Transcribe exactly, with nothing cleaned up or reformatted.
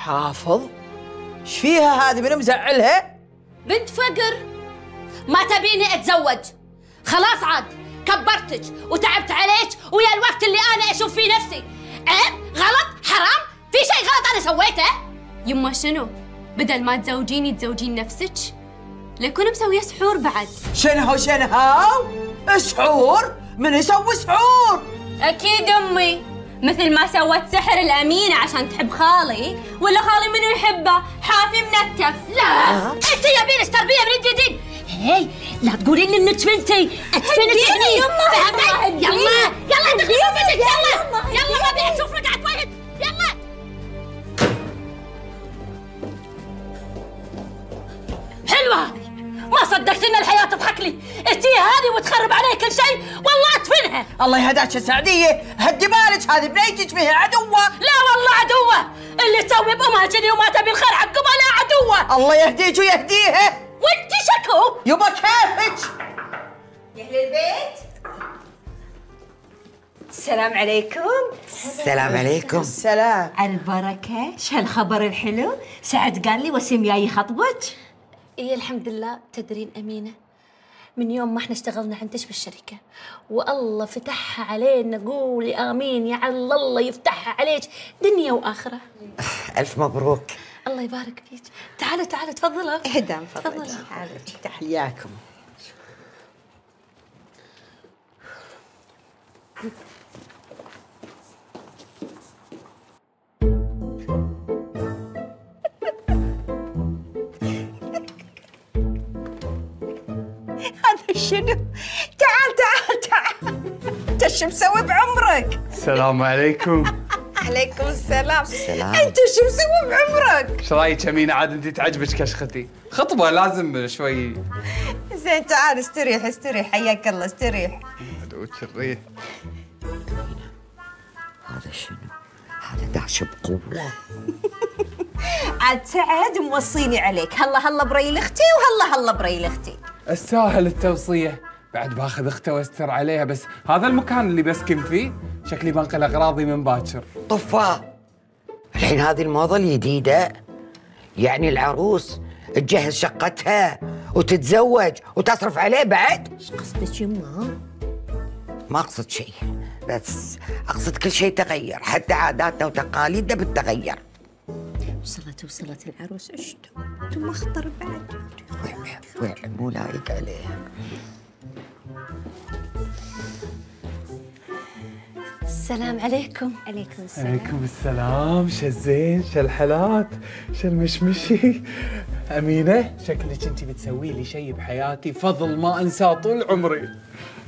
حافظ، ايش فيها هذه؟ من مزعلها؟ بنت فقر، ما تبيني اتزوج، خلاص عاد كبرتك وتعبت عليك ويا الوقت اللي انا اشوف فيه نفسي. عيب، غلط، حرام، في شيء غلط انا سويته؟ يما شنو؟ بدل ما تزوجيني تزوجين نفسك؟ ليكون مسويه سحور بعد. شنهو شنهو؟ سحور؟ من يسوي سحور؟ اكيد امي، مثل ما سوت سحر الامينه عشان تحب خالي، ولا خالي منو يحبه؟ حافي منتف. لا انت يبينك تربيه من جديد. هي لا تقولين لي انك بنتي ادفنك هني، فهمتي؟ يلا يلا دخلي بنتك، يلا يلا ما ابي اشوف رجعت وجهك، يلا. حلوه هذه، ما صدقت ان الحياه تضحك لي، انتي هذه وتخرب علي كل شيء، والله ادفنها. الله يهداك يا سعديه، هدي بالك، هذه بنيتك بها عدوه. لا والله عدوه، اللي تسوي بامها كذي وما تبي الخير عقبها لا عدوه. الله يهديك ويهديها. وانت شكو؟ يبا كيفك؟ يا اهل البيت، السلام عليكم. السلام عليكم. السلام. على البركة، شو هالخبر الحلو؟ سعد قال لي وسيم جاي يخطبك. ايه الحمد لله. تدرين أمينة، من يوم ما احنا اشتغلنا عندش بالشركة والله فتحها علينا، قولي آمين يا عل الله يفتحها عليك دنيا وآخرة. ألف مبروك. الله يبارك فيك. تعالوا تعالوا تفضلوا. اهدى من فضلك. تفضلوا. تحياكم. هذا شنو؟ تعال تعال تعال، انت شو مسوي بعمرك؟ السلام عليكم. عليكم السلام. السلام. انت شو مسوي بعمرك؟ ايش رايك امينه؟ عاد انت تعجبك كشختي، خطبه لازم شوي. زين تعال استريح استريح، حياك الله استريح. ادعوك الريح. هذا شنو؟ هذا داش بقوه. عاد سعد موصيني عليك، هلا هلا بريل اختي وهلا هلا بريل اختي. استاهل التوصيه، بعد باخذ اخته واستر عليها، بس هذا المكان اللي بسكن فيه شكلي بنقل اغراضي من باكر. طفاه، الحين هذه الموضه الجديده، يعني العروس تجهز شقتها وتتزوج وتصرف عليه بعد؟ ايش قصدك يما؟ ما اقصد شيء، بس اقصد كل شيء تغير، حتى عاداتنا وتقاليدنا بتتغير. وصلت وصلت العروس، ايش انتم مخطر بعد؟ وين مو لايق عليها. السلام عليكم. عليكم السلام. عليكم السلام. شزين، شالحلات، شالمشمشي. امينه، شكلك انت بتسوي لي شيء بحياتي فضل ما انساه طول عمري.